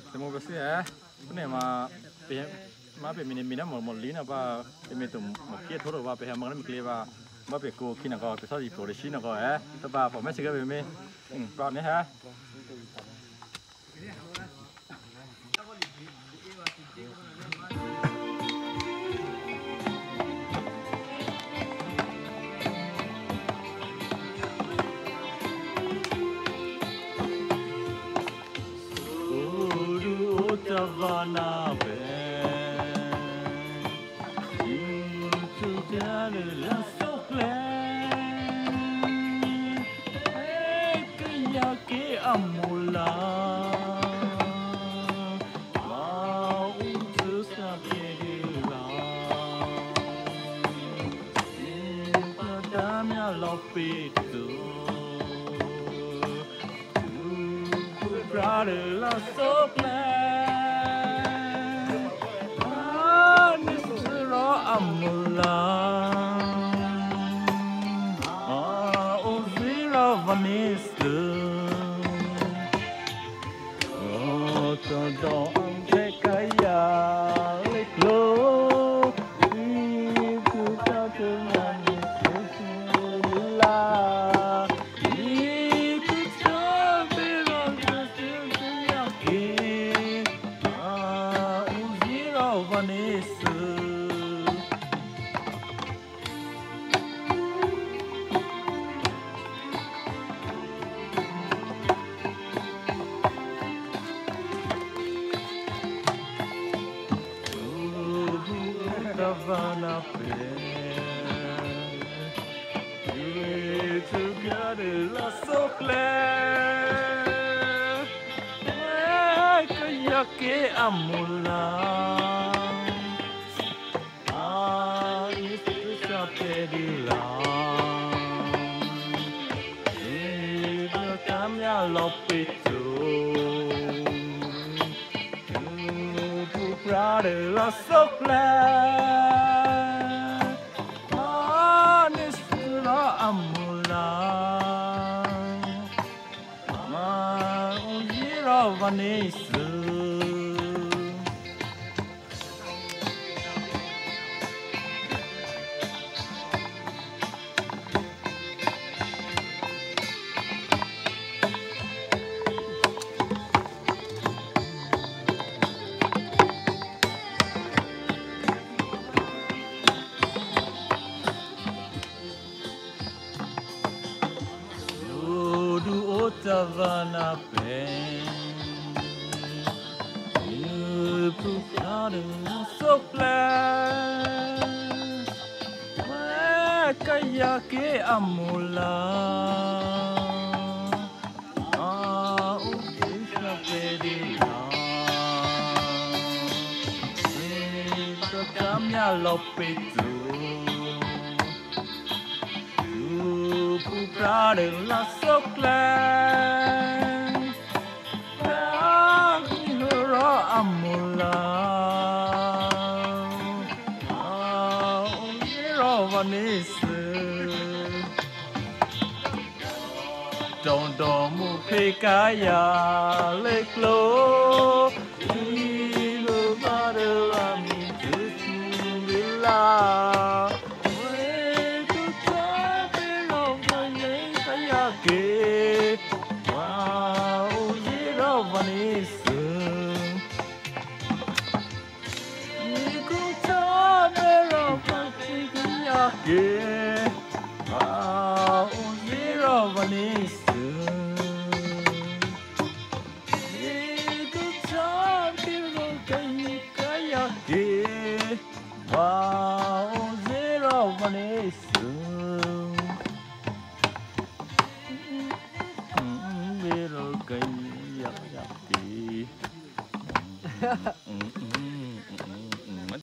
แต่โมเป็นเสียคนเนี่ยมาเป็นมีน้ำหมดลิ้นนะว่าเป็นมีตุ่มหมดเกี้ยทุกว่าไปหามันแล้วมีเกลียว่ามาเป็นกูขี้หนักก็ไปทอดอีโปรดิชินก็แต่ว่าผมไม่ใช่ก็เป็นมีปลอดนี่ฮะSavannah you together so clean kaya ke amula mau susah kedila padamnya lopitu brother so clean Amula, Ozira Vanessa, Todong Tekaya, Leklo, Iku Tatunan Sula, Iku Tabiran Kesiyaki, Ozira Vanessa. Savannah you together so clear kaya ke amula itu sapedila itu kamya lopitu brother so glad Nisra amula ma ujira vanessa Savannah you proud so glad kaya ke amula ukisha pedila ito kamya lopitu proud so glad amula Vanessa don't move kaya leklo ilu badalami tusila Vanessa Niku tabera patigiyake Ozira Vanessa Niku tabera kayake Ozira Vanessa Little guy